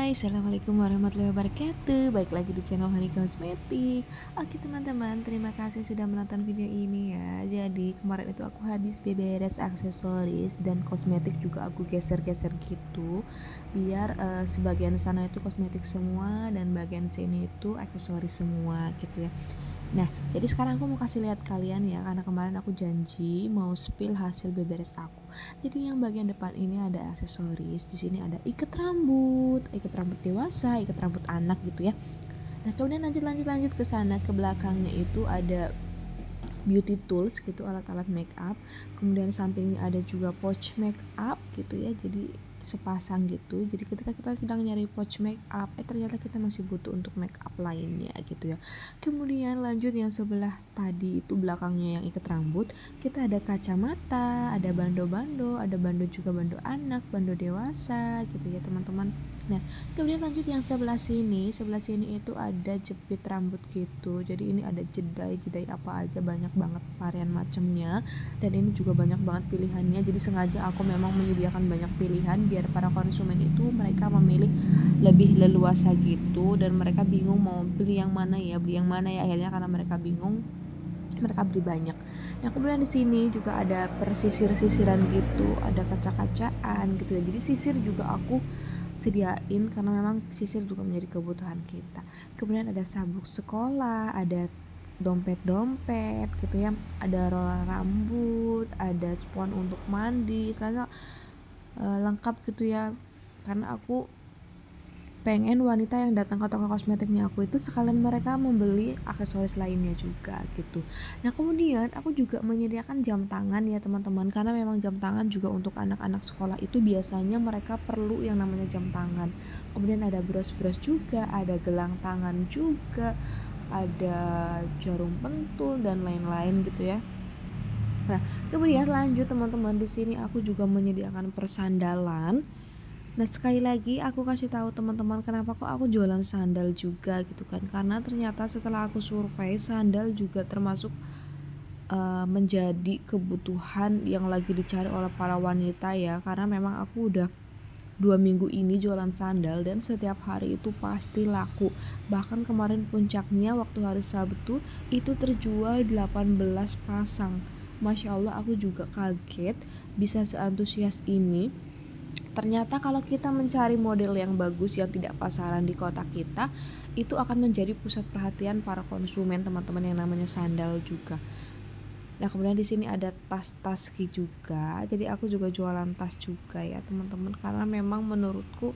Hai, assalamualaikum warahmatullahi wabarakatuh. Baik lagi di channel Honey Kosmetik. Oke teman-teman, terima kasih sudah menonton video ini ya. Jadi kemarin itu aku habis beberes aksesoris dan kosmetik juga aku geser-geser gitu, biar sebagian sana itu kosmetik semua dan bagian sini itu aksesoris semua gitu ya. Nah, jadi sekarang aku mau kasih lihat kalian ya, karena kemarin aku janji mau spill hasil beberes aku. Jadi yang bagian depan ini ada aksesoris, di sini ada ikat rambut dewasa, ikat rambut anak gitu ya. Nah, kemudian lanjut ke sana, ke belakangnya itu ada beauty tools gitu, alat-alat make up. Kemudian sampingnya ada juga pouch make up gitu ya, jadi sepasang gitu. Jadi ketika kita sedang nyari pouch make up, ternyata kita masih butuh untuk make up lainnya gitu ya. Kemudian lanjut yang sebelah tadi itu, belakangnya yang ikat rambut, kita ada kacamata, ada bando-bando, ada bando juga, bando anak, bando dewasa gitu ya teman-teman. Nah, kemudian lanjut yang sebelah sini itu ada jepit rambut gitu. Jadi ini ada jedai apa aja, banyak banget varian macamnya, dan ini juga banyak banget pilihannya. Jadi sengaja aku memang menyediakan banyak pilihan biar para konsumen itu mereka memilih lebih leluasa gitu, dan mereka bingung mau beli yang mana ya. Akhirnya karena mereka bingung, mereka beli banyak. Nah, kemudian di sini juga ada persisir-sisiran gitu, ada kaca-kacaan gitu ya. Jadi sisir juga aku sediain karena memang sisir juga menjadi kebutuhan kita. Kemudian ada sabuk sekolah, ada dompet gitu ya, ada roller rambut, ada spons untuk mandi, selalu lengkap gitu ya. Karena aku pengen wanita yang datang ke toko kosmetiknya aku itu sekalian mereka membeli aksesoris lainnya juga gitu. Nah, kemudian aku juga menyediakan jam tangan ya teman-teman, karena memang jam tangan juga untuk anak-anak sekolah itu biasanya mereka perlu yang namanya jam tangan. Kemudian ada bros-bros juga, ada gelang tangan juga, ada jarum pentul dan lain-lain gitu ya. Nah, kemudian lanjut teman-teman, di sini aku juga menyediakan persandalan. Nah, sekali lagi aku kasih tahu teman-teman kenapa kok aku jualan sandal juga gitu kan. Karena ternyata setelah aku survei, sandal juga termasuk menjadi kebutuhan yang lagi dicari oleh para wanita ya. Karena memang aku udah 2 minggu ini jualan sandal dan setiap hari itu pasti laku. Bahkan kemarin puncaknya waktu hari Sabtu itu terjual 18 pasang. Masya Allah, aku juga kaget bisa seantusias ini. Ternyata kalau kita mencari model yang bagus yang tidak pasaran di kota kita, itu akan menjadi pusat perhatian para konsumen teman-teman yang namanya sandal juga. Nah, kemudian di sini ada tas-tas juga. Jadi aku juga jualan tas juga ya teman-teman, karena memang menurutku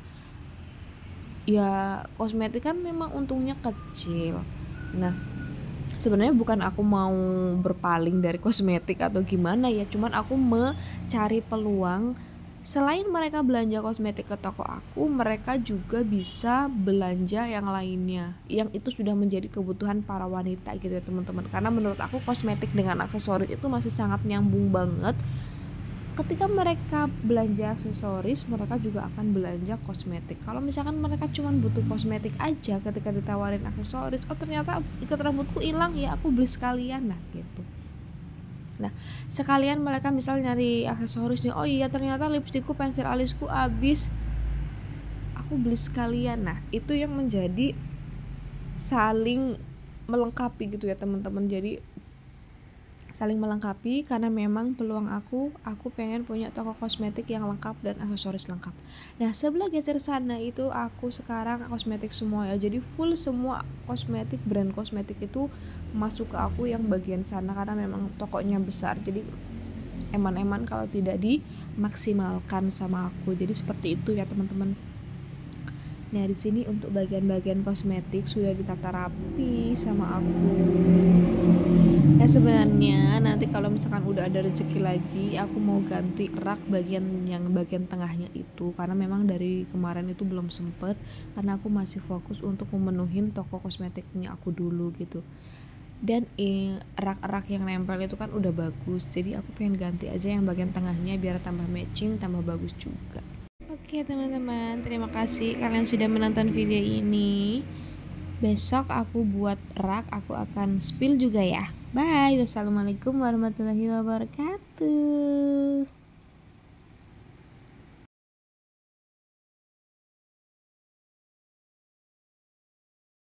ya kosmetik kan memang untungnya kecil. Nah, sebenarnya bukan aku mau berpaling dari kosmetik atau gimana ya, cuman aku mencari peluang. Selain mereka belanja kosmetik ke toko aku, mereka juga bisa belanja yang lainnya, yang itu sudah menjadi kebutuhan para wanita gitu ya teman-teman. Karena menurut aku kosmetik dengan aksesoris itu masih sangat nyambung banget. Ketika mereka belanja aksesoris, mereka juga akan belanja kosmetik. Kalau misalkan mereka cuma butuh kosmetik aja, ketika ditawarin aksesoris, oh ternyata ikat rambutku hilang ya, aku beli sekalian lah gitu. Nah, sekalian mereka misal nyari aksesoris nih, oh iya ternyata lipstikku, pensil alisku habis, aku beli sekalian. Nah, itu yang menjadi saling melengkapi gitu ya teman-teman. Jadi saling melengkapi, karena memang peluang aku pengen punya toko kosmetik yang lengkap dan aksesoris lengkap. Nah, sebelah geser sana itu aku sekarang kosmetik semua ya. Jadi full semua kosmetik, brand kosmetik itu masuk ke aku yang bagian sana, karena memang tokonya besar. Jadi eman-eman kalau tidak dimaksimalkan sama aku. Jadi seperti itu ya teman-teman. Nah, di sini untuk bagian-bagian kosmetik sudah ditata rapi sama aku. Nah, sebenarnya nanti kalau misalkan udah ada rezeki lagi, aku mau ganti rak bagian tengahnya itu, karena memang dari kemarin itu belum sempet, karena aku masih fokus untuk memenuhin toko kosmetiknya aku dulu gitu. Dan rak-rak yang nempel itu kan udah bagus, jadi aku pengen ganti aja yang bagian tengahnya biar tambah matching, tambah bagus juga. Oke teman-teman, terima kasih kalian sudah menonton video ini. Besok aku buat rak, aku akan spill juga ya. Bye. Wassalamualaikum warahmatullahi wabarakatuh.